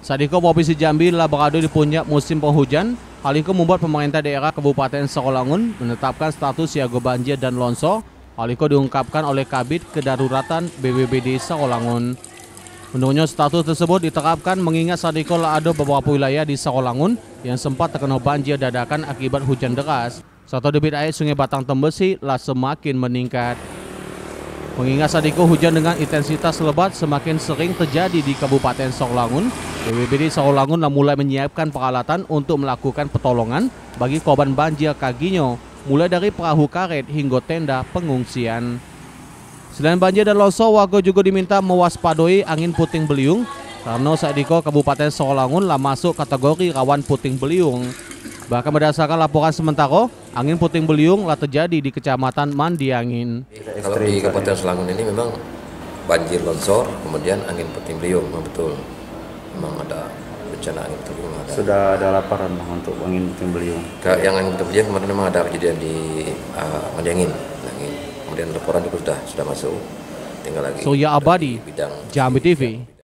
Sadiko Provinsi Jambi telah berada di puncak musim penghujan. Hal itu membuat pemerintah daerah Kabupaten Sarolangun menetapkan status siaga banjir dan longsor. Hal itu diungkapkan oleh Kabid Kedaruratan BPBD Sarolangun. Menurutnya status tersebut diterapkan mengingat Sadiko ada beberapa wilayah di Sarolangun yang sempat terkena banjir dadakan akibat hujan deras. Serta debit air Sungai Batang Tembesi telah semakin meningkat. Mengingat Sadiko hujan dengan intensitas lebat semakin sering terjadi di Kabupaten Sarolangun, BPBD Sarolangun telah mulai menyiapkan peralatan untuk melakukan pertolongan bagi korban banjir kaginya, mulai dari perahu karet hingga tenda pengungsian. Selain banjir dan longsor, warga juga diminta mewaspadai angin puting beliung karena Sadiko Kabupaten Sarolangun telah masuk kategori rawan puting beliung. Bahkan berdasarkan laporan sementara, angin puting beliung telah terjadi di Kecamatan Mandiangin. Kalau di Kabupaten Sarolangun ini memang banjir longsor, kemudian angin puting beliung, memang betul. Memang ada bencana angin puting beliung. Sudah ada laporan untuk angin puting beliung? Yang angin puting beliung kemarin memang ada kejadian di Mandiangin. Kemudian laporan juga sudah masuk. Tinggal lagi Surya Abadi, Jambi TV.